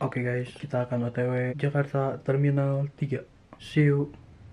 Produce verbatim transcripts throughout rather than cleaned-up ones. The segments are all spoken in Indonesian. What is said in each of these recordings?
Oke guys, kita akan O T W Jakarta Terminal tiga. See you.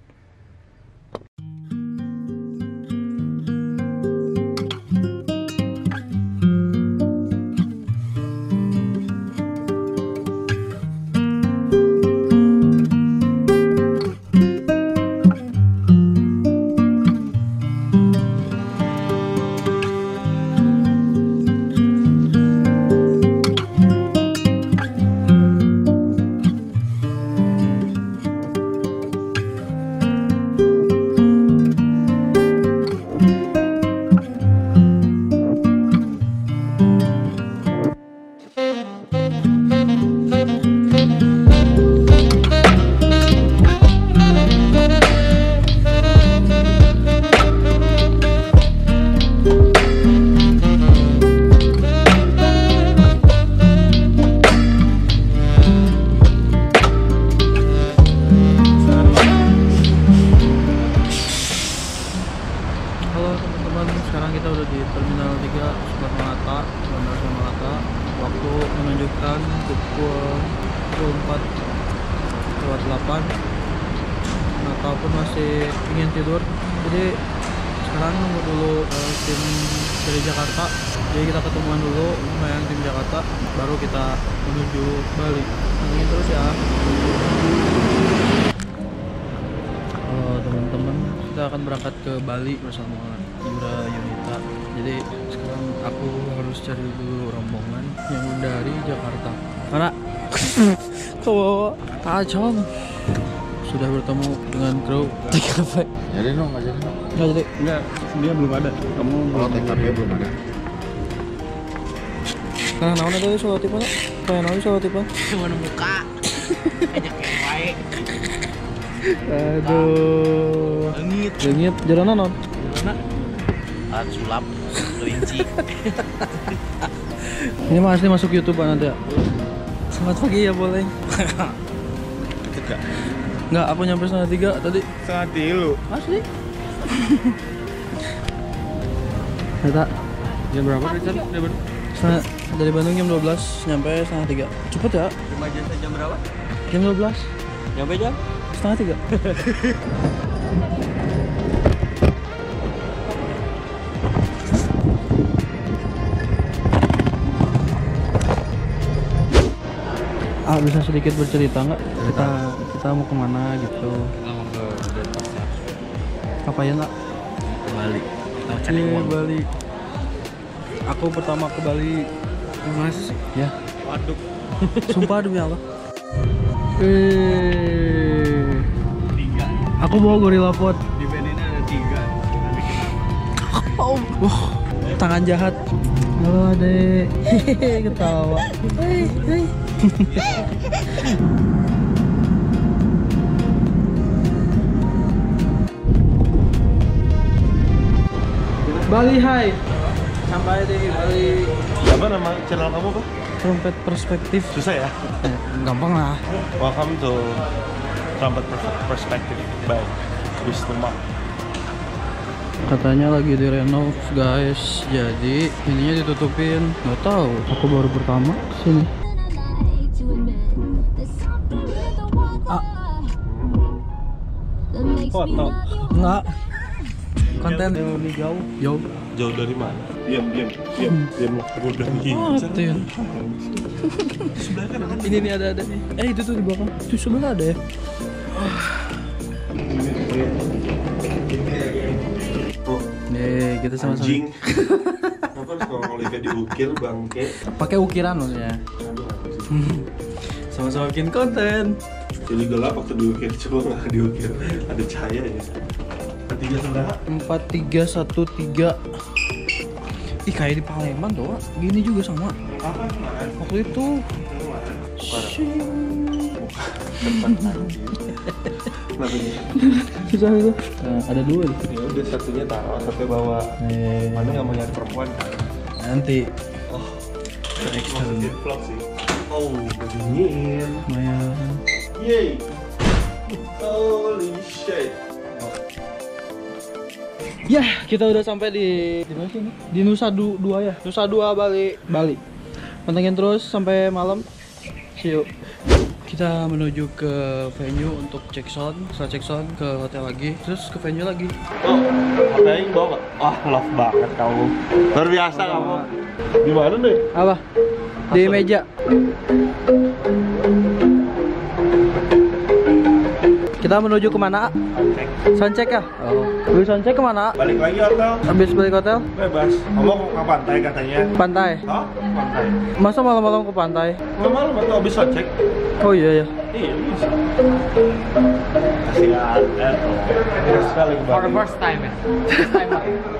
Sekarang kita udah di Terminal tiga Soekarno-Hatta, Bandara Soekarno-Hatta. Waktu menunjukkan pukul dua puluh empat lewat delapan. Nah, pun masih ingin tidur. Jadi sekarang nunggu dulu uh, tim dari Jakarta. Jadi kita ketemuan dulu sama yang tim Jakarta, baru kita menuju Bali. Nanti terus ya. Halo teman-teman, kita akan berangkat ke Bali bersama Yura Yunita. Jadi sekarang aku harus cari dulu rombongan yang dari Jakarta. Mana? Kau tajam. Sudah bertemu dengan kru T K P. Jadi dong, nggak jadi dong. Nggak jadi. Enggak, dia belum ada. Kamu Kalau T K P belum ada. Karena naon tadi soal tipe nak? Kayak naon soal tipe? Cuma muka. Ajak yang baik. Aduh. Lengit. Lengit. Jalan naon? Mana? Alat sulap. Kelinci. Ini mah asli masuk YouTube nanti ya. Selamat pagi ya boleh. Tidak. Nggak, aku nyampe setengah tiga tadi. Setengah tilu. Asli. Kita Jam berapa Richard? Dari Bandung? setengah, dari Bandung jam dua belas nyampe setengah tiga. Cepet ya? Lima jam jam berapa? Jam dua belas. Nyampe jam? Setengah tiga. Ah, bisa sedikit bercerita nggak? Kita kita mau kemana gitu? Kita mau ke Denpasar. Ngapain nggak? Ke Bali. Kita mau cari Ke uang. Bali. Aku pertama ke Bali. Mas. Ya. Waduh. Sumpah demi Allah. Eh. Tiga. Aku bawa gorilla pot. Di band ini ada tiga. Oh, wah, tangan jahat. Halo adek. Hehehe, ketawa. Hai, hai. Bali Hai. Sampai di Bali. Apa nama channel kamu, Pak? Trompet perspektif. Susah ya? Eh, gampang lah. Welcome to Trumpet Perspective by Wisnu Mak. Katanya lagi direnov guys, jadi ininya ditutupin. Nggak tahu, aku baru pertama kesini. Ah, Foto. enggak. Konten lebih jauh. Jauh. Jauh dari mana? Diam, diam, diam, diam. Aku udah Oh, itu ya. Ini nih ada ada nih. Eh itu tuh di belakang. Itu sebelah ada ya. Nih kita sama-sama. Anjing. Kenapa harus ngomong Olivia diukir, bangke? Pakai ukiran maksudnya. Sama-sama bikin konten. Jadi gelap waktu diukir, coba nggak diukir. Ada cahayanya. Tiga saudara. Empat tiga satu tiga. Ih kayak di Palembang tuh. Gini juga sama. Apa kemarin? Waktu itu. Susah itu. Nah, ada dua nih. Ya udah satunya taruh, satunya bawa. Eh, Mana nggak mau nyari perempuan kan? nanti. Oh, Extra. masukin vlog sih. Oh, beginiin. Lumayan. Yay! Holy shit! Ya, kita udah sampai di di mana sih ini? Di Nusa Du- Dua ya. Nusa Dua Bali, Bali. Pantengin terus sampai malam. Yuk. Kita menuju ke venue untuk cek sound, setelah cek sound ke hotel lagi, terus ke venue lagi. Oh, H P yang bawa nggak? Wah, love banget kamu. Luar biasa kamu. Di mana nih? Apa? Di meja. Kita menuju kemana? Cek. Soundcheck ya? Oh. Lu soundcheck kemana? Balik lagi hotel. Habis balik hotel? Bebas. Kamu ke pantai katanya. Pantai. Hah? Pantai. Masa malam-malam ke pantai? Malam atau habis cek? Oh iya ya. Iya bisa. Kasihan. Eh, terus sekali ke Bali. first time ya. First time.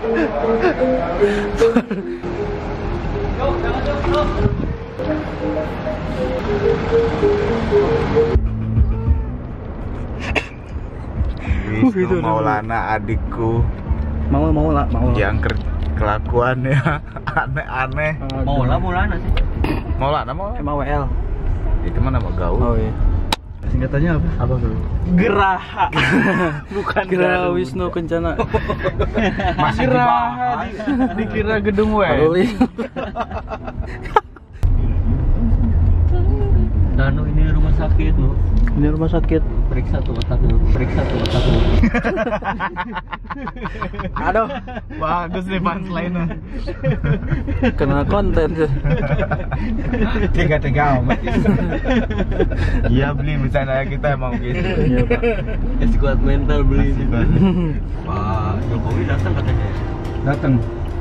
Wisnu Maulana adikku Mau mau lah, mau lah. yang ker- kelakuannya aneh-aneh. Mau lah, mau lah sih. Maulana mau? M A W L. Itu mana nama gaul? Oh iya. Singkatannya apa? Apa tuh? Geraha. Bukan Geraha Wisnu Kencana. Masih dibahas. Dikira gedung W. Danu ini rumah sakit lu. Ini rumah sakit. Periksa tuh otak lu. Periksa tuh otak lu. Aduh, Bagus nih punchline-nya. kena konten tuh. Tiga-tiga amat. Iya beli bercanda kita emang gitu. Iya, Pak. Ya kuat mental beli ini. Pak. Pak Jokowi datang katanya. Datang.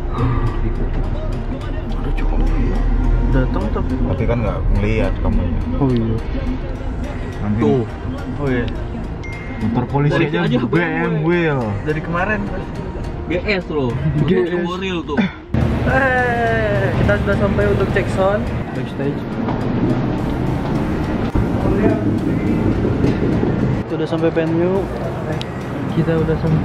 Ada Jokowi. Datang tapi. Tapi kan nggak ngeliat kamu. Oh iya. Nanti Tuh. Oh iya. motor polisi Polisi aja aja B M W loh. Dari kemarin. G S loh. G S. Mobil tuh. Eh, kita sudah sampai untuk cek sound backstage. Kita udah sampai venue. Kita udah sampai.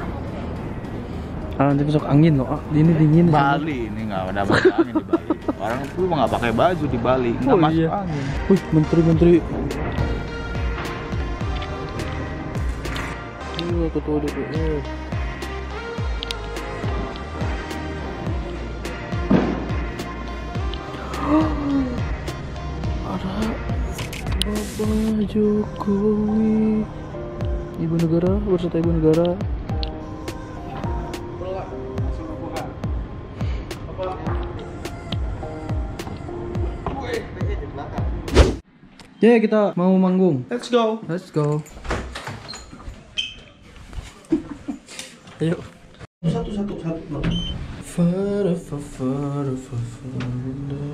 Ah, nanti besok angin loh. Ah, ini dingin. di sini. Bali ini nggak ada masuk angin di Bali. Orang tuh nggak pakai baju di Bali, nggak Oh, masuk iya. angin. Wih, menteri-menteri. Iya, ketua D P R. Ada Bapak Jokowi, Ibu Negara beserta Ibu Negara. Ya, kita mau manggung. Let's go. Let's go. Ayo. Satu satu satu. Fara fa fara fa fara.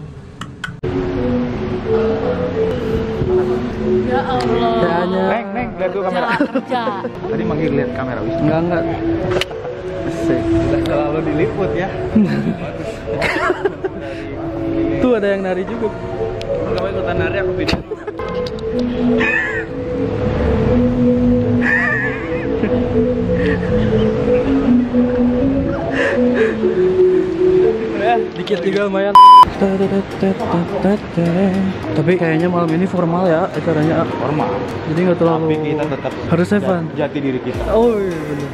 Ya Allah. Kayaknya Neng, neng, lihat tuh kamera. Kerja, kerja. Tadi manggil lihat kamera Wisnu. enggak enggak. Asik. Udah selalu diliput ya. Tuh ada yang nari juga. Kamu ikutan nari aku video. Ya, dikit juga lumayan. Tapi kayaknya malam ini formal ya acaranya. Formal. Jadi nggak terlalu. Tapi kita tetap harus have fun. jati diri kita. Oh iya bener.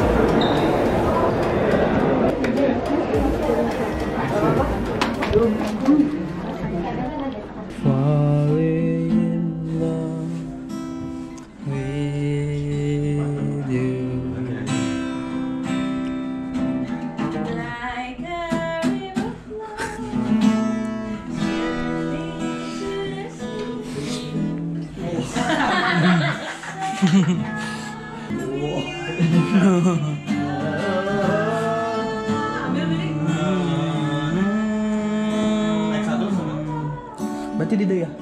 Falling in love with you. Like a river flowing Berarti di ya?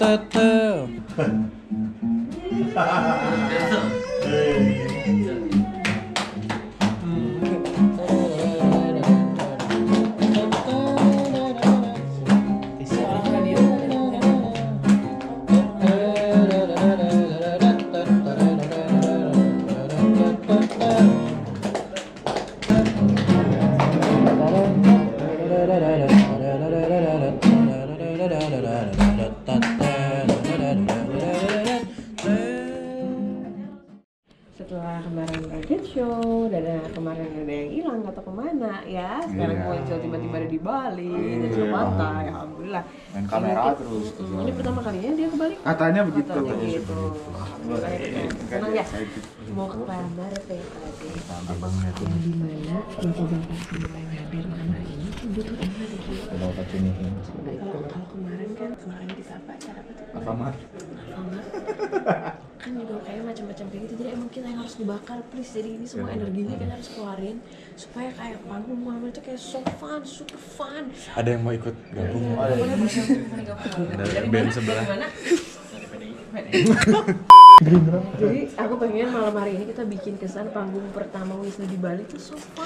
Setelah kemarin rocket show, dan kemarin ada yang hilang atau kemana ya, sekarang Iya. muncul tiba-tiba ada di Bali, dan Iya. Sumatera, ya alhamdulillah. Main kamera Ini- terus. Mm, ini pertama kalinya dia ke Bali. Katanya begitu. Katanya Katanya gitu. Alhamdulillah. Senang ya. Mau ke kamar kayak tadi. Yang di mana bapak-bapak semua yang hadir malam ini butuh energi. Kalau kacau ini. Kalau kalau kemarin kan kemarin kita apa acara apa tuh? Alfamart. Alfamart. Kan juga kayak macam-macam kayak gitu, jadi emang kita yang harus dibakar please. Jadi ini semua energinya kita harus keluarin supaya kayak panggung malam itu kayak so fun, super fun. Ada yang mau ikut gabung? Boleh boleh boleh gabung. Dari band mana? sebelah. Dari mana? Jadi aku pengen malam hari ini kita bikin kesan panggung pertama Wisnu di Bali itu so fun.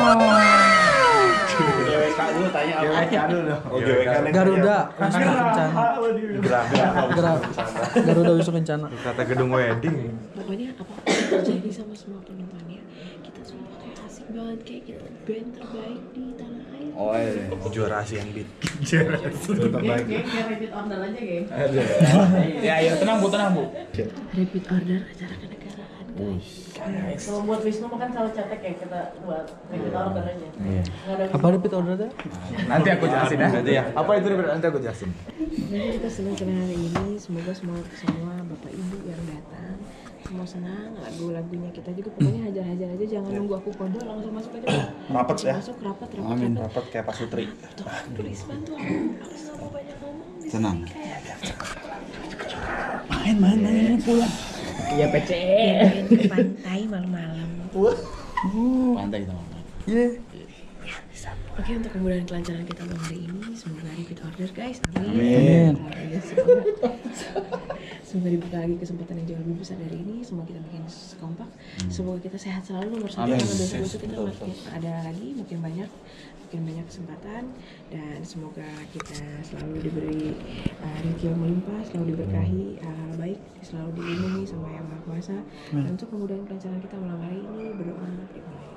G W K dulu tanya apa? Dulu. Oh, G W K Garuda Wisnu Kencana. Gerak. Garuda Wisnu Kencana. Kata gedung wedding. Pokoknya apa yang terjadi sama semua penontonnya, kita semua kayak asik banget, kayak kita band terbaik di tanah air. Oh iya. Juara Asian Beat. Terbaik. Kayak repeat order aja, geng. Ya, ya tenang Bu, tenang Bu. Repeat order acara kenegaraan, guys. Kalau buat Wisnu makan selalu cetek ya kita buat repeat order aja. Iya. Nggak ada Apa repeat ordernya? Nanti aku jelasin ya. Apa itu nanti aku jelasin. Jadi kita senang-senang hari ini, semoga semua semua bapak ibu yang datang semua senang, lagu-lagunya kita juga pokoknya hajar-hajar aja, jangan nunggu aku kode, langsung masuk aja. Rapet ya? Masuk rapat, rapat, Amin. rapat. Dapat kayak Pak Sutri. Tuh, please bantu aku, aku nggak mau banyak ngomong. di Tenang. sini kayak Main main main pulang. Iya P C. Main ke pantai malam-malam. Pantai kita mau. Iya. Oke, untuk kemudahan kelancaran kita malam hari ini, semoga repeat order guys. Amin. Amin. Ya, semoga, semoga dibuka lagi kesempatan yang jauh lebih besar dari ini. Semoga kita makin kompak. Semoga kita sehat selalu nomor satu. Amin. Karena dosa-dosa kita makin ada lagi, makin banyak, makin banyak kesempatan. Dan semoga kita selalu diberi uh, rezeki yang melimpah, selalu diberkahi hal-hal baik, selalu dilindungi sama Yang Maha Kuasa. Dan untuk kemudahan kelancaran kita malam hari ini, berdoa dimulai.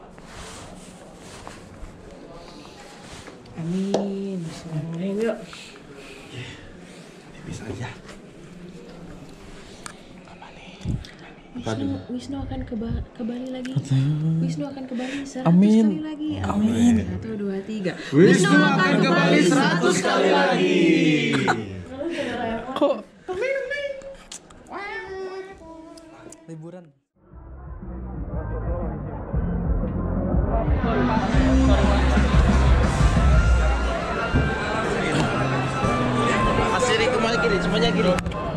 Amin. Bismillahirrahmanirrahim. Yuk. Bisa aja. Wisnu, Wisnu akan ke, ba- ke Bali lagi. Wisnu akan ke Bali seratus Amin. kali lagi. Amin. Satu, dua, tiga. Wisnu akan ke Bali seratus kali lagi. Kok liburan? Kasih kembali kiri, semuanya kiri.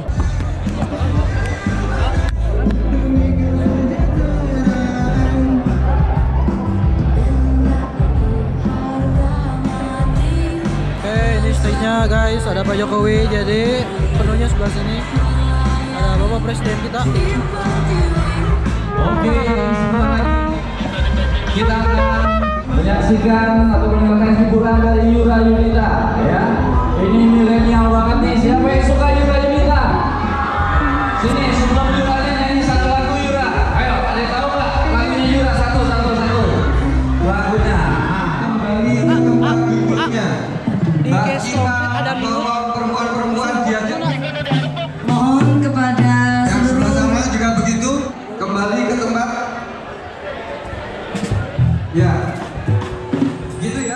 Oke, ini stage-nya guys, ada Pak Jokowi, jadi penuhnya sebelah sini. Ada Bapak Presiden kita. Oke, kita akan menyaksikan atau mendengarkan hiburan dari Yura Yunita ya. Ini milenial banget nih. Siapa yang suka Yura Yunita? Sini sebelum Yura nyanyi satu lagu Yura. Ayo, ada yang tahu nggak lagunya Yura? Satu, satu, satu. Lagunya. Kembali ke tempat duduknya. Mbak kita tolong perempuan-perempuan diajak. Mohon kepada Yang sebelah sana juga begitu, kembali ke tempat. Ya, gitu ya.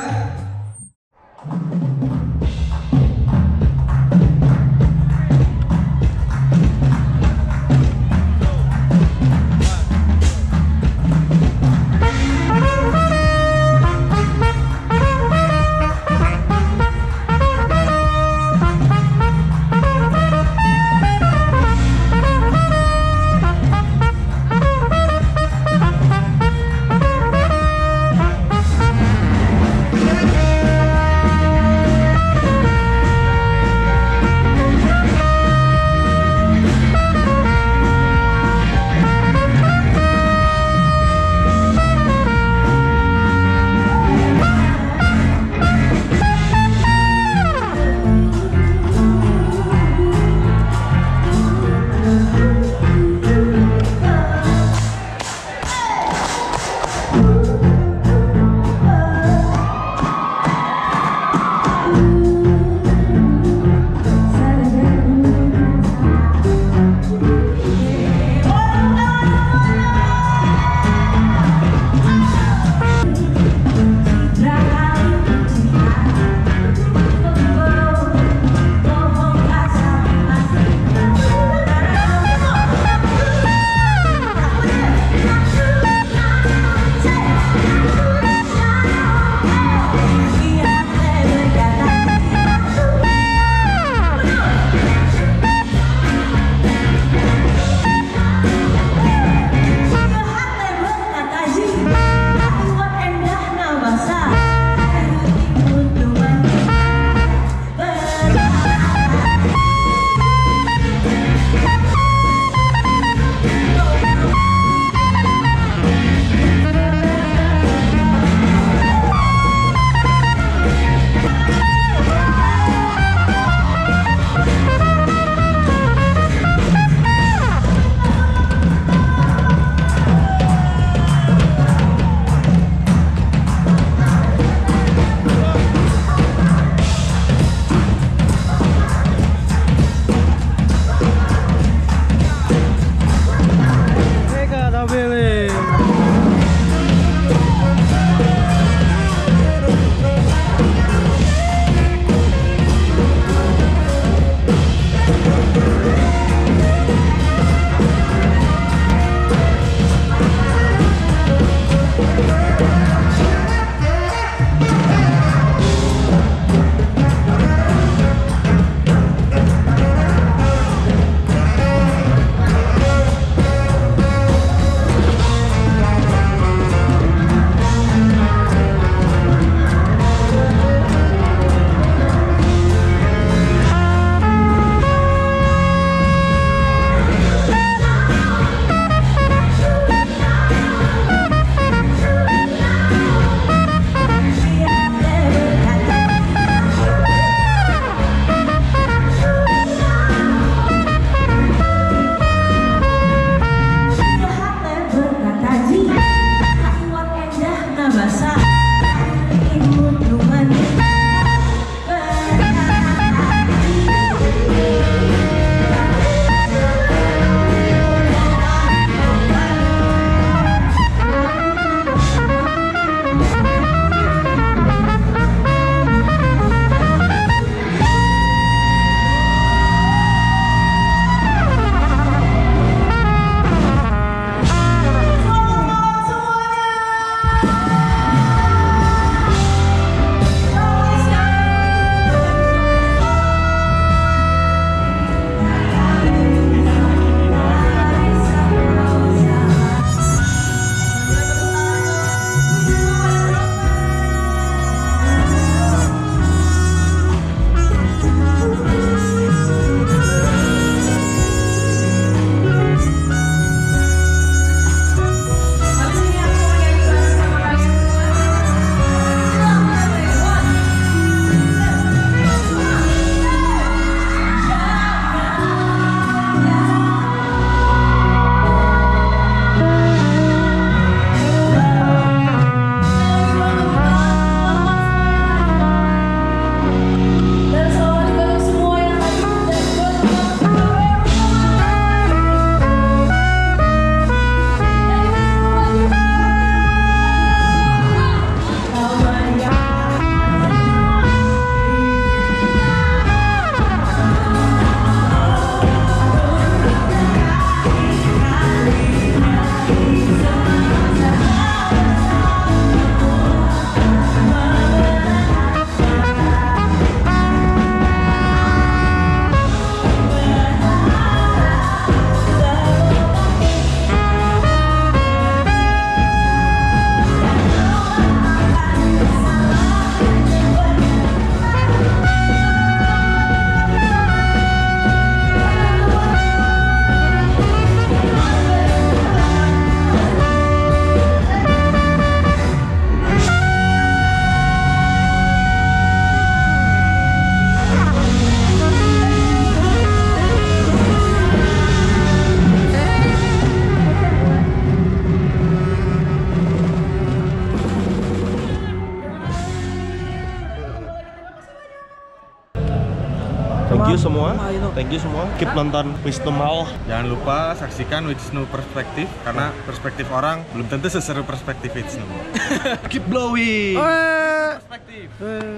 Thank you semua. Thank you semua. Keep nonton Wisdom Hall. Jangan lupa saksikan Wisnu Perspektif karena perspektif orang belum tentu seseru perspektif Wisnu. Keep blowing. Perspektif.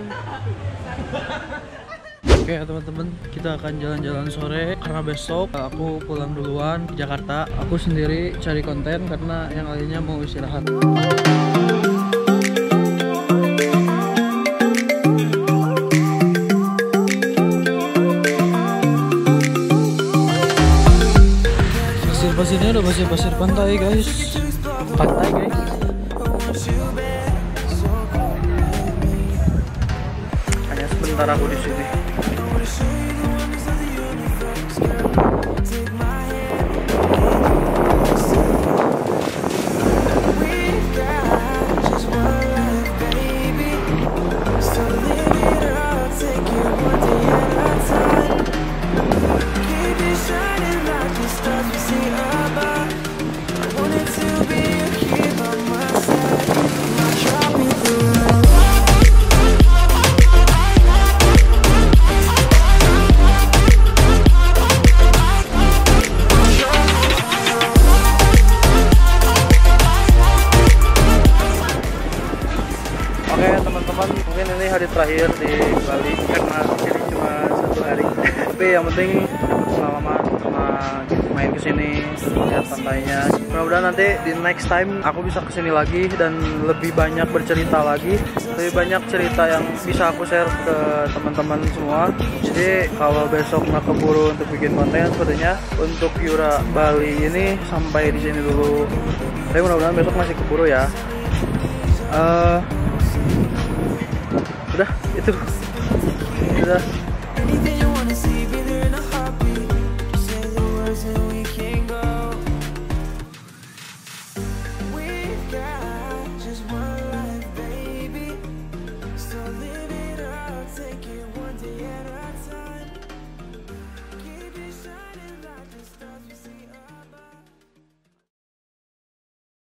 Oke teman-teman, kita akan jalan-jalan sore karena besok aku pulang duluan ke Jakarta. Aku sendiri cari konten karena yang lainnya mau istirahat. Pasirnya udah pasir-pasir pantai guys, pantai guys. Hanya sebentar aku di sini. Oke teman-teman, mungkin ini hari terakhir di Bali karena ini cuma satu hari. Tapi yang penting pengalaman sama main kesini, lihat pantainya. Mudah-mudahan nanti di next time aku bisa kesini lagi dan lebih banyak bercerita lagi, lebih banyak cerita yang bisa aku share ke teman-teman semua. Jadi kalau besok nggak keburu untuk bikin konten, sepertinya untuk Yura Bali ini sampai di sini dulu. Tapi mudah-mudahan besok masih keburu ya. Uh, udah itu udah